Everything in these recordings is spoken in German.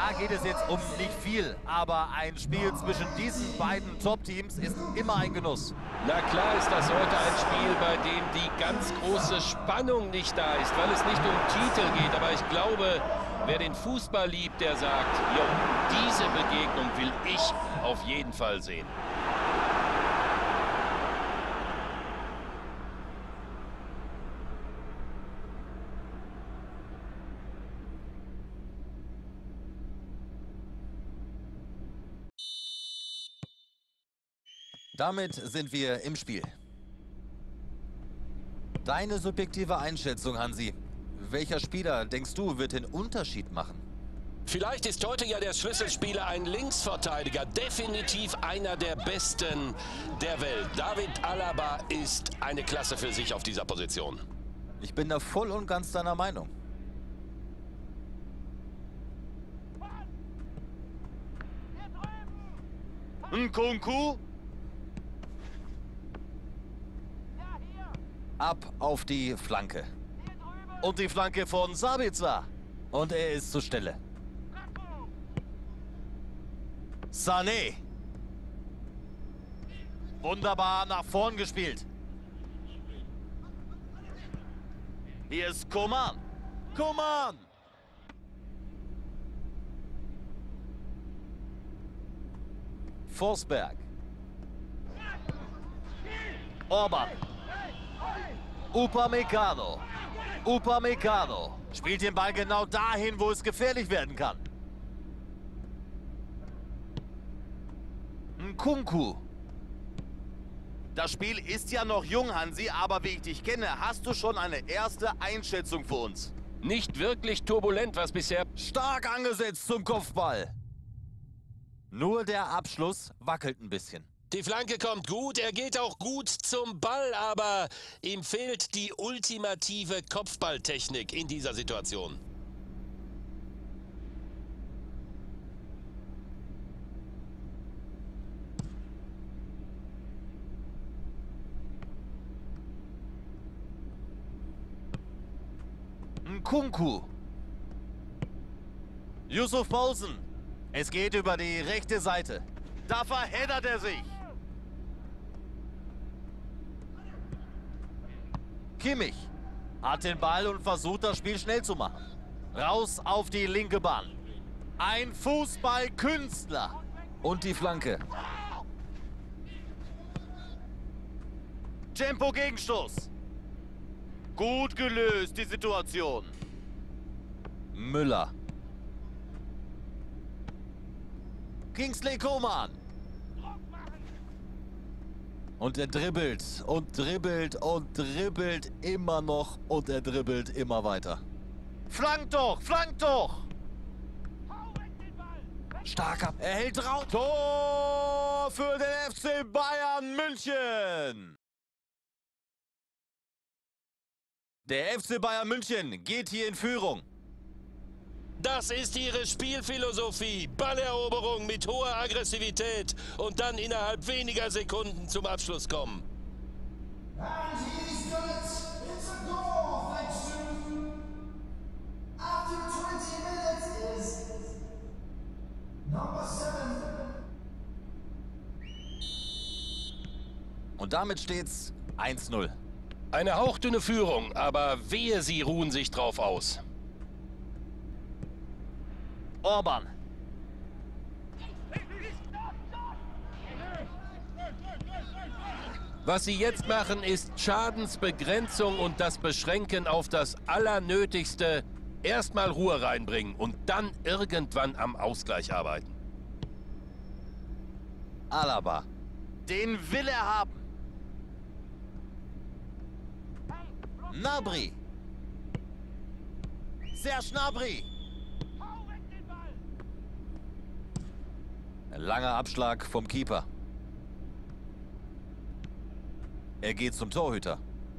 Da geht es jetzt um nicht viel, aber ein Spiel zwischen diesen beiden Top-Teams ist immer ein Genuss. Na klar ist das heute ein Spiel, bei dem die ganz große Spannung nicht da ist, weil es nicht um Titel geht. Aber ich glaube, wer den Fußball liebt, der sagt, jo, diese Begegnung will ich auf jeden Fall sehen. Damit sind wir im Spiel. Deine subjektive Einschätzung, Hansi. Welcher Spieler, denkst du, wird den Unterschied machen? Vielleicht ist heute ja der Schlüsselspieler ein Linksverteidiger. Definitiv einer der Besten der Welt. David Alaba ist eine Klasse für sich auf dieser Position. Ich bin da voll und ganz deiner Meinung. Nkunku. Ab auf die Flanke. Und die Flanke von Sabitzer. Und er ist zur Stelle. Sané. Wunderbar nach vorn gespielt. Hier ist Coman. Coman. Forsberg. Orban. Upamecano. Upamecano spielt den Ball genau dahin, wo es gefährlich werden kann. Nkunku. Das Spiel ist ja noch jung, Hansi, aber wie ich dich kenne, hast du schon eine erste Einschätzung für uns. Nicht wirklich turbulent, was bisher... Stark angesetzt zum Kopfball. Nur der Abschluss wackelt ein bisschen. Die Flanke kommt gut, er geht auch gut zum Ball, aber ihm fehlt die ultimative Kopfballtechnik in dieser Situation. Nkunku. Yusuf Poulsen. Es geht über die rechte Seite. Da verheddert er sich. Kimmich hat den Ball und versucht, das Spiel schnell zu machen. Raus auf die linke Bahn. Ein Fußballkünstler. Und die Flanke. Tempo-Gegenstoß. Gut gelöst, die Situation. Müller. Kingsley Coman. Und er dribbelt und dribbelt und dribbelt immer noch und er dribbelt immer weiter. Flank doch, flank doch! Starker, er hält raus. Tor für den FC Bayern München! Der FC Bayern München geht hier in Führung. Das ist ihre Spielphilosophie. Balleroberung mit hoher Aggressivität und dann innerhalb weniger Sekunden zum Abschluss kommen. And he's done it. It's a goal, thanks to... After 20 minutes is... Number 7. Und damit steht's 1:0. Eine hauchdünne Führung, aber wehe, sie ruhen sich drauf aus. Orban. Was sie jetzt machen, ist Schadensbegrenzung und das Beschränken auf das Allernötigste. Erstmal Ruhe reinbringen und dann irgendwann am Ausgleich arbeiten. Alaba. Den will er haben. Gnabry. Serge Gnabry. Langer Abschlag vom Keeper. Er geht zum Torhüter.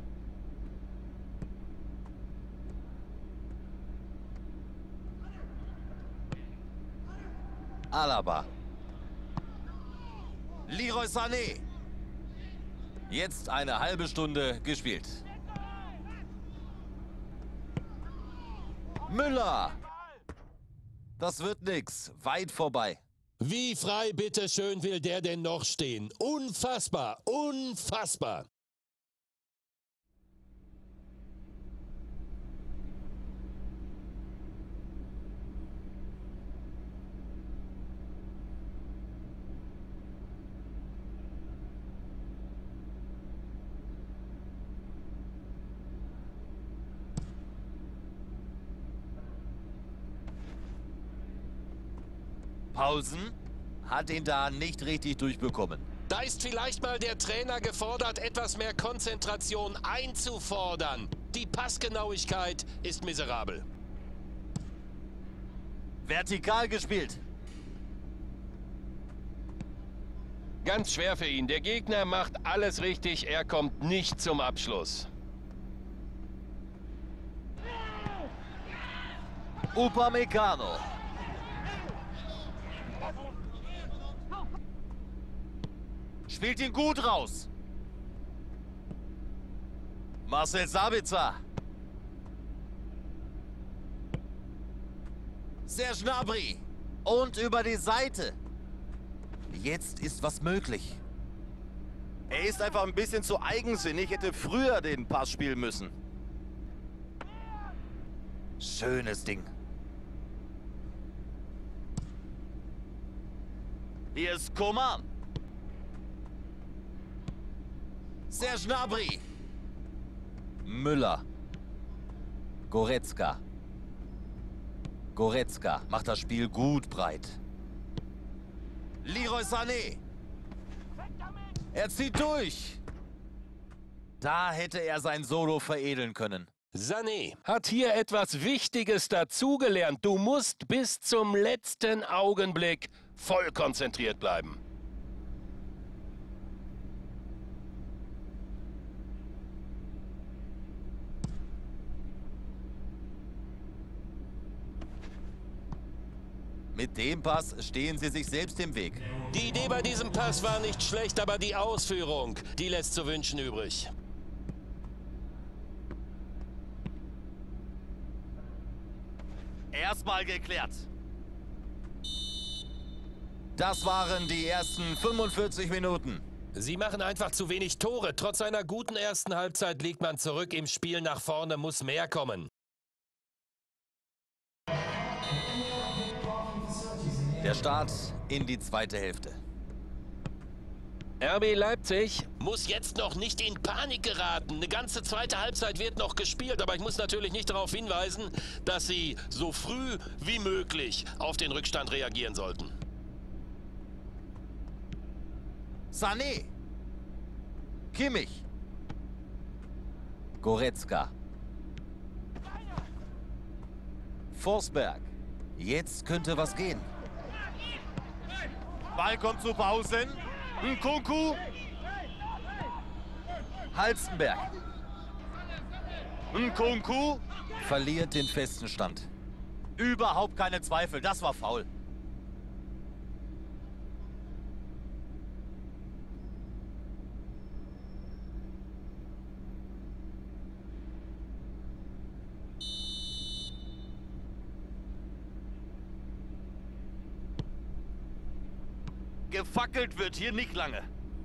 Alaba. Leroy Sané. Jetzt eine halbe Stunde gespielt. Müller. Das wird nix. Weit vorbei. Wie frei bitteschön will der denn noch stehen? Unfassbar, unfassbar. Paulsen hat ihn da nicht richtig durchbekommen. Da ist vielleicht mal der Trainer gefordert, etwas mehr Konzentration einzufordern. Die Passgenauigkeit ist miserabel. Vertikal gespielt. Ganz schwer für ihn. Der Gegner macht alles richtig, er kommt nicht zum Abschluss. Upamecano. Spielt ihn gut raus. Marcel Sabitzer. Serge Gnabry. Und über die Seite. Jetzt ist was möglich. Er ist einfach ein bisschen zu eigensinnig, hätte früher den Pass spielen müssen. Schönes Ding. Hier ist Coman. Serge Gnabry. Müller. Goretzka. Goretzka macht das Spiel gut breit. Leroy Sané. Er zieht durch. Da hätte er sein Solo veredeln können. Sané hat hier etwas Wichtiges dazugelernt. Du musst bis zum letzten Augenblick voll konzentriert bleiben. Mit dem Pass stehen sie sich selbst im Weg. Die Idee bei diesem Pass war nicht schlecht, aber die Ausführung, die lässt zu wünschen übrig. Erstmal geklärt. Das waren die ersten 45 Minuten. Sie machen einfach zu wenig Tore. Trotz einer guten ersten Halbzeit liegt man zurück im Spiel. Nach vorne muss mehr kommen. Der Start in die zweite Hälfte. RB Leipzig muss jetzt noch nicht in Panik geraten. Eine ganze zweite Halbzeit wird noch gespielt, aber ich muss natürlich nicht darauf hinweisen, dass sie so früh wie möglich auf den Rückstand reagieren sollten. Sané. Kimmich. Goretzka. Forsberg. Jetzt könnte was gehen. Ball kommt zu Pausen. Nkunku. Halstenberg. Nkunku verliert den festen Stand. Überhaupt keine Zweifel, das war faul. Gefackelt wird hier nicht lange.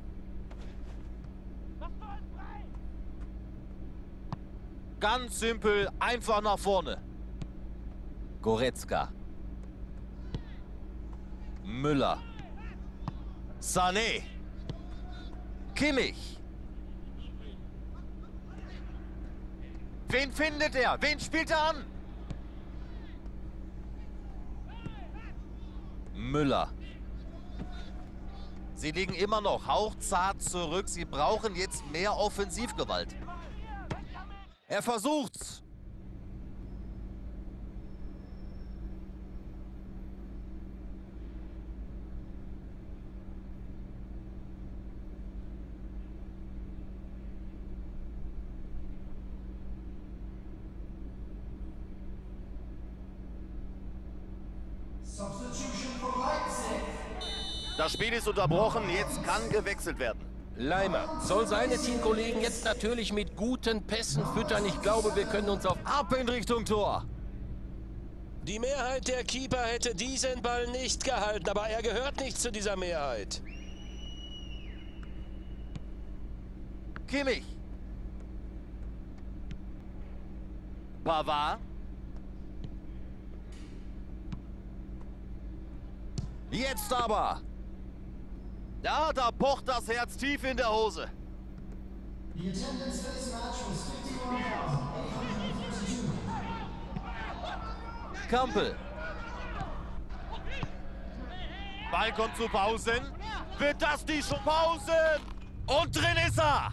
Ganz simpel, einfach nach vorne. Goretzka. Müller. Sané. Kimmich. Wen findet er? Wen spielt er an? Müller. Sie liegen immer noch hauchzart zurück. Sie brauchen jetzt mehr Offensivgewalt. Er versucht's. Substitution for Leipzig. Das Spiel ist unterbrochen, jetzt kann gewechselt werden. Leimer soll seine Teamkollegen jetzt natürlich mit guten Pässen füttern. Ich glaube, wir können uns auf... Ab in Richtung Tor. Die Mehrheit der Keeper hätte diesen Ball nicht gehalten, aber er gehört nicht zu dieser Mehrheit. Kimmich. Pavard. Jetzt aber. Ja, da pocht das Herz tief in der Hose. The attendance for this match was 51,832. Kampel. Ball kommt zu Pausen. Wird das die Pausen? Und drin ist er.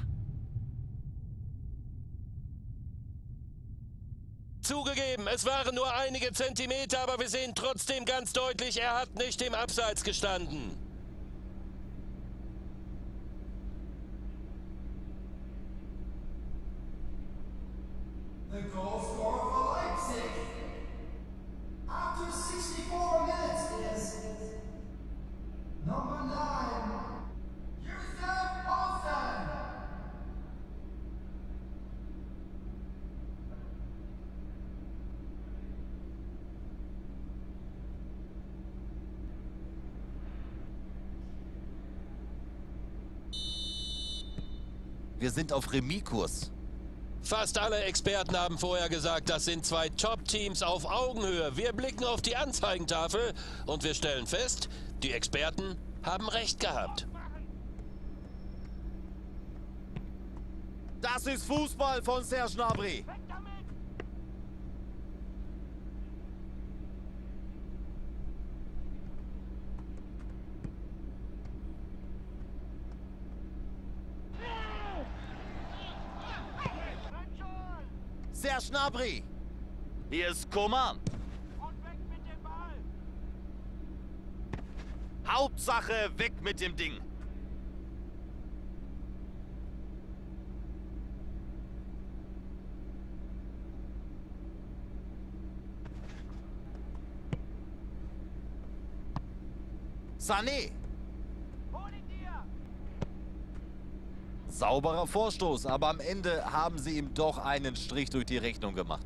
Zugegeben, es waren nur einige Zentimeter, aber wir sehen trotzdem ganz deutlich, er hat nicht im Abseits gestanden. The goal scorer for Leipzig after 64 minutes is number 9, Yusuf Olsen. Wir sind auf Remis-Kurs. Fast alle Experten haben vorher gesagt, das sind zwei Top-Teams auf Augenhöhe. Wir blicken auf die Anzeigentafel und wir stellen fest, die Experten haben recht gehabt. Das ist Fußball von Serge Gnabry. Serge Gnabry. Hier ist Coman. Hauptsache weg mit dem Ding. Sané. Sauberer Vorstoß, aber am Ende haben sie ihm doch einen Strich durch die Rechnung gemacht.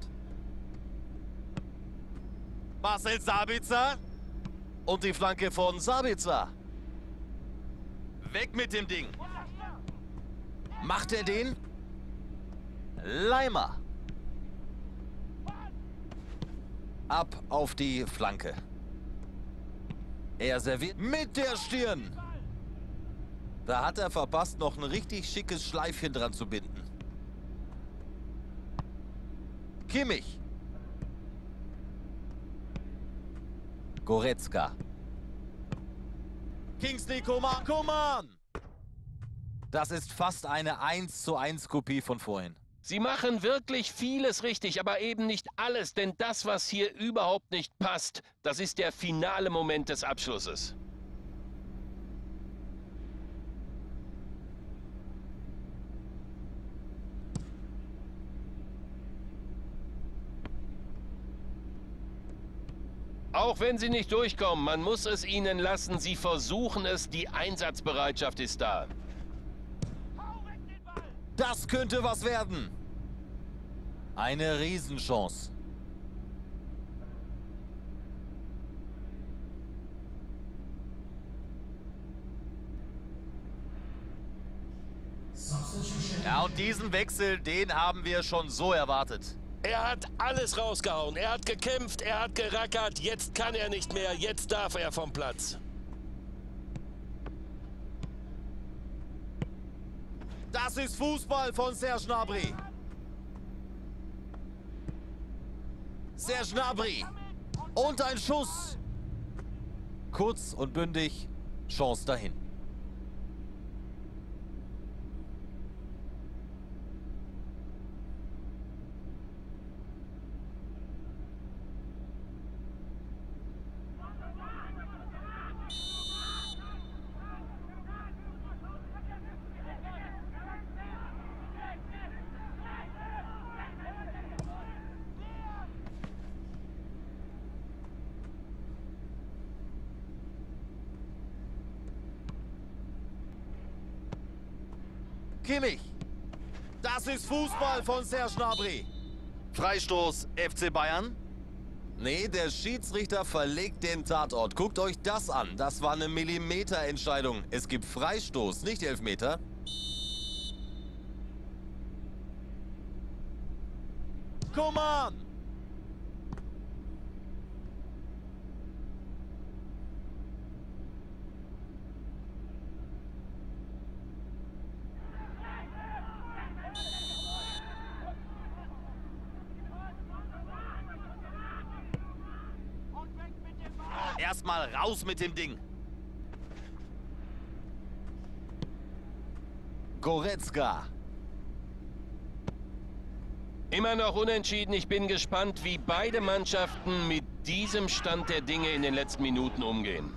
Marcel Sabitzer. Und die Flanke von Sabitzer. Weg mit dem Ding. Macht er den? Leimer. Ab auf die Flanke. Er serviert mit der Stirn. Da hat er verpasst, noch ein richtig schickes Schleifchen dran zu binden. Kimmich. Goretzka. Kingsley Coman. Coman. Das ist fast eine 1:1 Kopie von vorhin. Sie machen wirklich vieles richtig, aber eben nicht alles, denn das, was hier überhaupt nicht passt, das ist der finale Moment des Abschlusses. Auch wenn sie nicht durchkommen, man muss es ihnen lassen, sie versuchen es, die Einsatzbereitschaft ist da. Das könnte was werden. Eine Riesenchance. Substitution. Ja, und diesen Wechsel, den haben wir schon so erwartet. Er hat alles rausgehauen, er hat gekämpft, er hat gerackert, jetzt kann er nicht mehr, jetzt darf er vom Platz. Das ist Fußball von Serge Gnabry. Serge Gnabry. Und ein Schuss. Kurz und bündig. Chance dahin. Kimmich. Das ist Fußball von Serge Gnabry. Freistoß FC Bayern. Nee, der Schiedsrichter verlegt den Tatort. Guckt euch das an. Das war eine Millimeterentscheidung. Es gibt Freistoß, nicht Elfmeter. Coman! Erstmal raus mit dem Ding. Goretzka. Immer noch unentschieden. Ich bin gespannt, wie beide Mannschaften mit diesem Stand der Dinge in den letzten Minuten umgehen.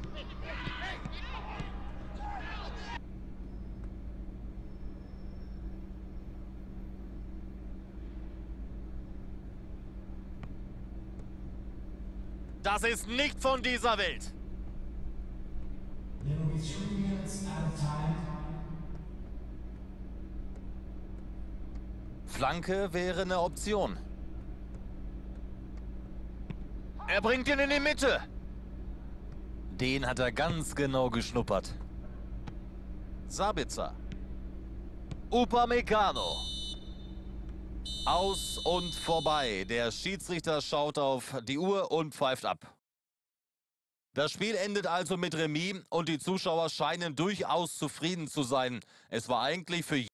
Das ist nicht von dieser Welt. There will be 3 minutes at a time. Flanke wäre eine Option. Er bringt ihn in die Mitte. Den hat er ganz genau geschnuppert. Sabitzer. Upamecano. Aus und vorbei. Der Schiedsrichter schaut auf die Uhr und pfeift ab. Das Spiel endet also mit Remis und die Zuschauer scheinen durchaus zufrieden zu sein. Es war eigentlich für